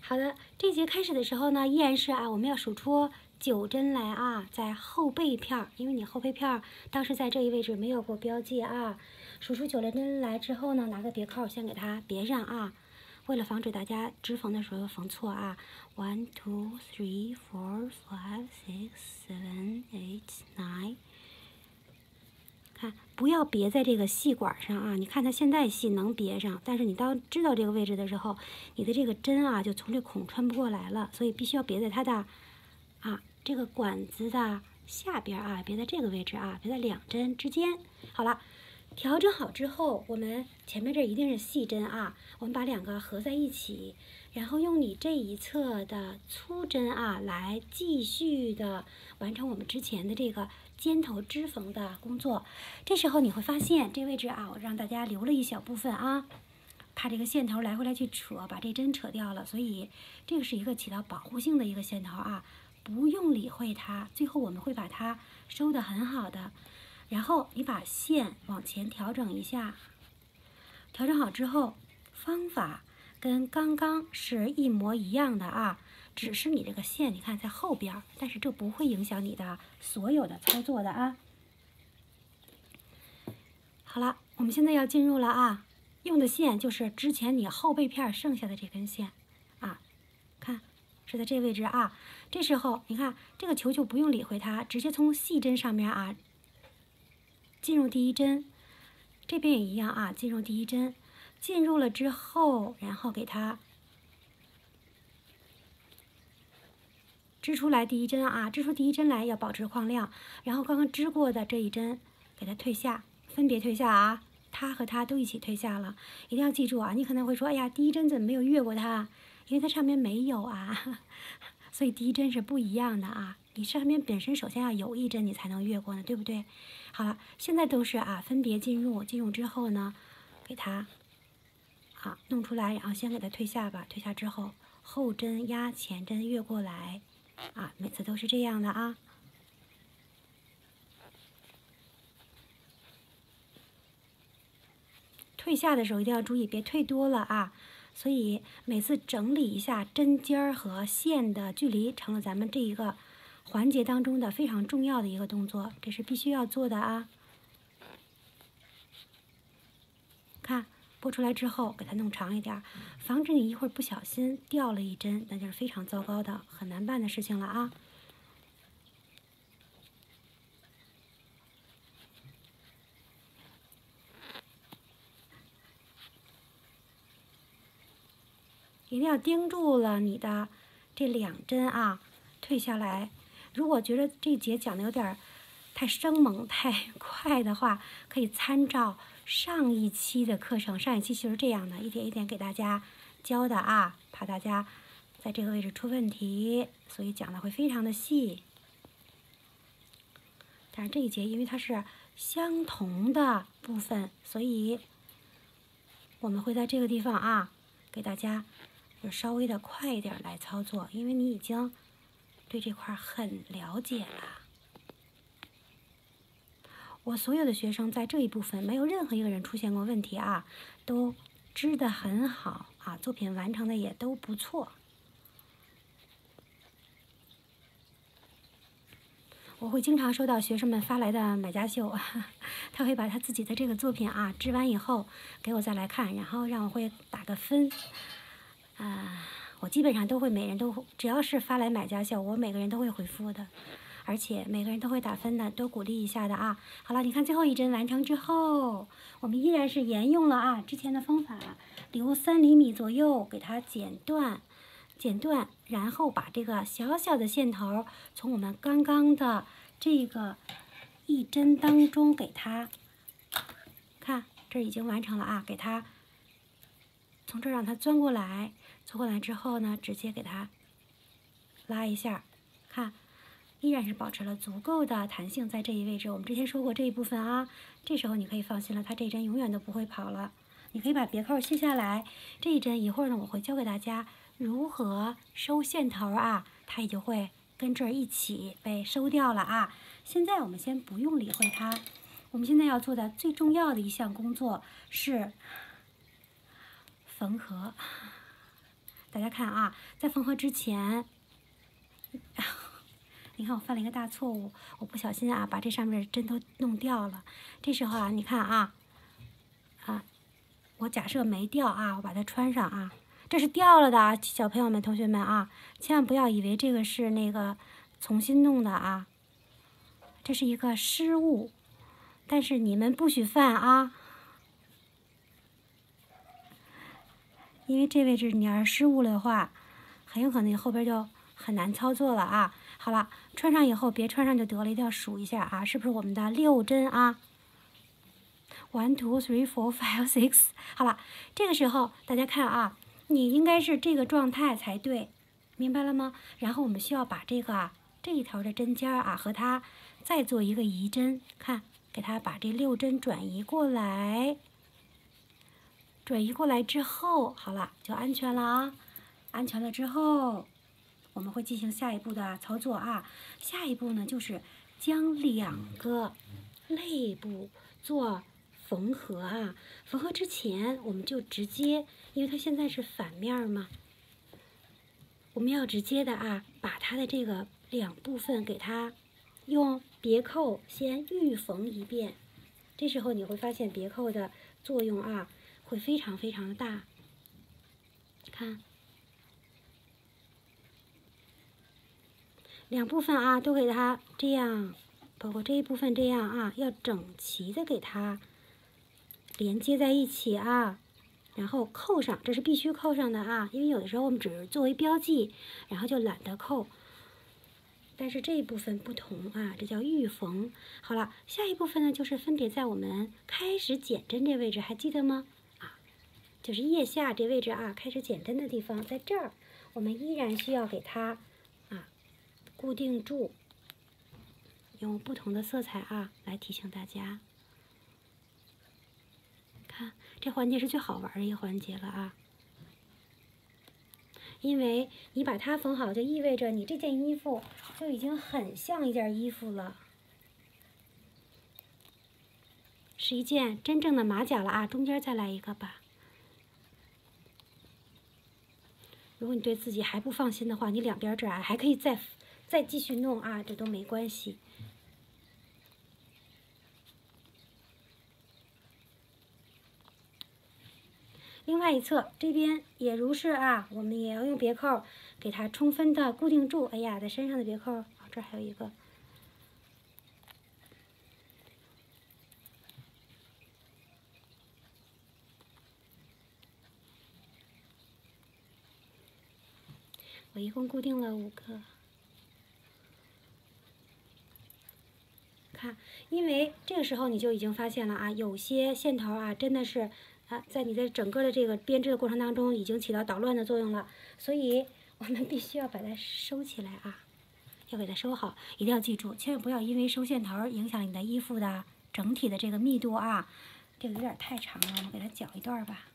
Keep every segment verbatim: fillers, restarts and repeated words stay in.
好的，这节开始的时候呢，依然是啊，我们要数出九针来啊，在后背片儿，因为你后背片儿当时在这一位置没有过标记啊，数出九针来之后呢，拿个别扣先给它别上啊，为了防止大家织缝的时候缝错啊 ，one two three four five six seven eight nine。看，不要别在这个细管上啊！你看它现在细能别上，但是你当知道这个位置的时候，你的这个针啊就从这孔穿不过来了，所以必须要别在它的啊这个管子的下边啊，别在这个位置啊，别在两针之间。好了，调整好之后，我们前面这一定是细针啊，我们把两个合在一起，然后用你这一侧的粗针啊来继续的完成我们之前的这个尖头织缝的工作。这时候你会发现这位置啊，我让大家留了一小部分啊，怕这个线头来回来去扯，把这针扯掉了，所以这个是一个起到保护性的一个线头啊，不用理会它。最后我们会把它收得很好的，然后你把线往前调整一下，调整好之后，方法跟刚刚是一模一样的啊。只是你这个线，你看在后边，但是这不会影响你的所有的操作的啊。好了，我们现在要进入了啊，用的线就是之前你后背片剩下的这根线啊，看是在这位置啊。这时候你看这个球球不用理会它，直接从细针上面啊进入第一针，这边也一样啊，进入第一针，进入了之后，然后给它织出来第一针啊，织出第一针来要保持框量，然后刚刚织过的这一针给它退下，分别退下啊，它和它都一起退下了。一定要记住啊，你可能会说，哎呀，第一针怎么没有越过它？因为它上面没有啊，所以第一针是不一样的啊。你上面本身首先要有一针你才能越过呢，对不对？好了，现在都是啊，分别进入，进入之后呢，给它啊弄出来，然后先给它退下吧，退下之后后针压前针越过来。啊，每次都是这样的啊。退下的时候一定要注意，别退多了啊。所以每次整理一下针尖儿和线的距离，成了咱们这一个环节当中的非常重要的一个动作，这是必须要做的啊。看。拨出来之后，给它弄长一点，防止你一会儿不小心掉了一针，那就是非常糟糕的、很难办的事情了啊！一定要盯住了你的这两针啊，退下来。如果觉得这节讲的有点太生猛、太快的话，可以参照上一期的课程，上一期就是这样的，一点一点给大家教的啊，怕大家在这个位置出问题，所以讲的会非常的细。但是这一节因为它是相同的部分，所以我们会在这个地方啊，给大家就稍微的快一点来操作，因为你已经对这块很了解了。我所有的学生在这一部分没有任何一个人出现过问题啊，都织得很好啊，作品完成的也都不错。我会经常收到学生们发来的买家秀，他会把他自己的这个作品啊织完以后给我再来看，然后让我会打个分。啊、呃，我基本上都会每人都只要是发来买家秀，我每个人都会回复的。而且每个人都会打分的，多鼓励一下的啊！好了，你看最后一针完成之后，我们依然是沿用了啊之前的方法，留三厘米左右给它剪断，剪断，然后把这个小小的线头从我们刚刚的这个一针当中给它，看这已经完成了啊，给它从这儿让它钻过来，钻过来之后呢，直接给它拉一下，看。依然是保持了足够的弹性在这一位置。我们之前说过这一部分啊，这时候你可以放心了，它这一针永远都不会跑了。你可以把别扣卸下来，这一针一会儿呢，我会教给大家如何收线头啊，它也就会跟这儿一起被收掉了啊。现在我们先不用理会它，我们现在要做的最重要的一项工作是缝合。 大家看啊，在缝合之前，你看我犯了一个大错误，我不小心啊把这上面的针都弄掉了。这时候啊，你看啊，啊，我假设没掉啊，我把它穿上啊，这是掉了的啊，小朋友们、同学们啊，千万不要以为这个是那个重新弄的啊，这是一个失误，但是你们不许犯啊。因为这位置你要是失误了的话，很有可能你后边就很难操作了啊。好了，穿上以后别穿上就得了，一定要数一下啊，是不是我们的六针啊 ？One, two, three, four, five, six。好了，这个时候大家看啊，你应该是这个状态才对，明白了吗？然后我们需要把这个啊这一头的针尖啊和它再做一个移针，看，给它把这六针转移过来。转移过来之后，好了，就安全了啊！安全了之后，我们会进行下一步的操作啊。下一步呢，就是将两个肋部做缝合啊。缝合之前，我们就直接，因为它现在是反面嘛，我们要直接的啊，把它的这个两部分给它用别扣先预缝一遍。这时候你会发现别扣的作用啊。会非常非常的大，看，两部分啊都给它这样，包括这一部分这样啊，要整齐的给它连接在一起啊，然后扣上，这是必须扣上的啊，因为有的时候我们只是作为标记，然后就懒得扣。但是这一部分不同啊，这叫预缝。好了，下一部分呢，就是分别在我们开始减针这位置，还记得吗？就是腋下这位置啊，开始减针的地方，在这儿，我们依然需要给它啊固定住，用不同的色彩啊来提醒大家。看，这环节是最好玩的一个环节了啊，因为你把它缝好，就意味着你这件衣服就已经很像一件衣服了，是一件真正的马甲了啊！中间再来一个吧。如果你对自己还不放心的话，你两边这儿还可以再再继续弄啊，这都没关系。另外一侧这边也如是啊，我们也要用别扣给它充分的固定住。哎呀，在身上的别扣，哦，这儿还有一个。我一共固定了五个。看，因为这个时候你就已经发现了啊，有些线头啊，真的是啊，在你的整个的这个编织的过程当中，已经起到捣乱的作用了。所以我们必须要把它收起来啊，要给它收好。一定要记住，千万不要因为收线头影响你的衣服的整体的这个密度啊。这个有点太长了，我们给它绞一段吧。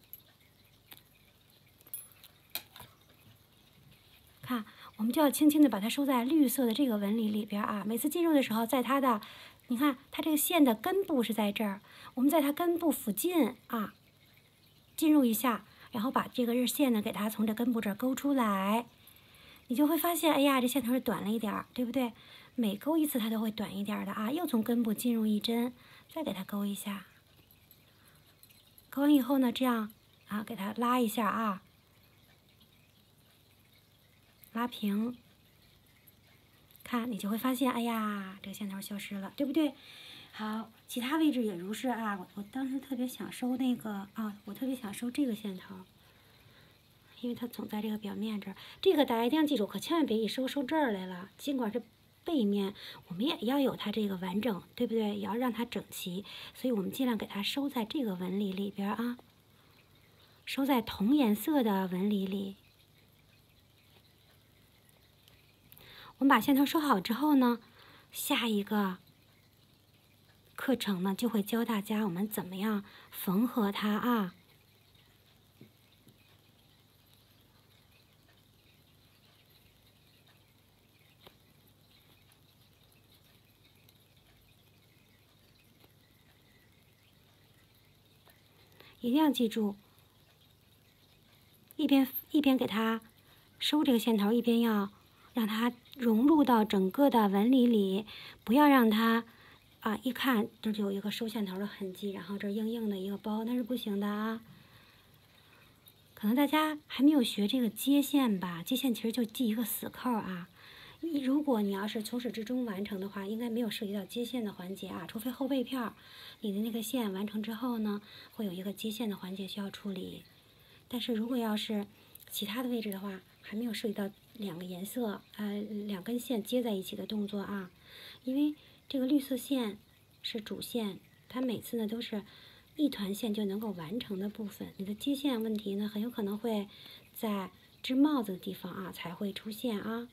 看，我们就要轻轻的把它收在绿色的这个纹理里边啊。每次进入的时候，在它的，你看它这个线的根部是在这儿，我们在它根部附近啊进入一下，然后把这个日线呢给它从这根部这儿勾出来，你就会发现，哎呀，这线头是短了一点儿，对不对？每勾一次它都会短一点的啊。又从根部进入一针，再给它勾一下，勾完以后呢，这样啊给它拉一下啊。拉平，看你就会发现，哎呀，这个线头消失了，对不对？好，其他位置也如是啊。我我当时特别想收那个啊，我特别想收这个线头，因为它总在这个表面这儿。这个大家一定要记住，可千万别一收收这儿来了。尽管是背面，我们也要有它这个完整，对不对？也要让它整齐，所以我们尽量给它收在这个纹理里边啊，收在同颜色的纹理里。我们把线头收好之后呢，下一个课程呢就会教大家我们怎么样缝合它啊。一定要记住，一边一边给它收这个线头，一边要让它融入到整个的纹理里，不要让它啊一看这就有一个收线头的痕迹，然后这硬硬的一个包，那是不行的啊。可能大家还没有学这个接线吧？接线其实就系一个死扣啊。如果你要是从始至终完成的话，应该没有涉及到接线的环节啊，除非后背片儿你的那个线完成之后呢，会有一个接线的环节需要处理。但是如果要是其他的位置的话，还没有涉及到两个颜色呃两根线接在一起的动作啊，因为这个绿色线是主线，它每次呢都是一团线就能够完成的部分。你的接线问题呢，很有可能会在织帽子的地方啊才会出现啊。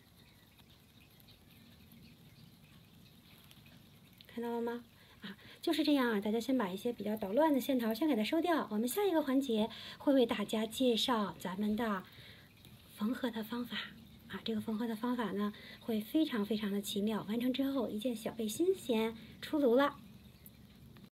看到了吗？啊，就是这样啊！大家先把一些比较捣乱的线头先给它收掉。我们下一个环节会为大家介绍咱们的缝合的方法啊。这个缝合的方法呢，会非常非常的奇妙。完成之后，一件小背心先出炉了。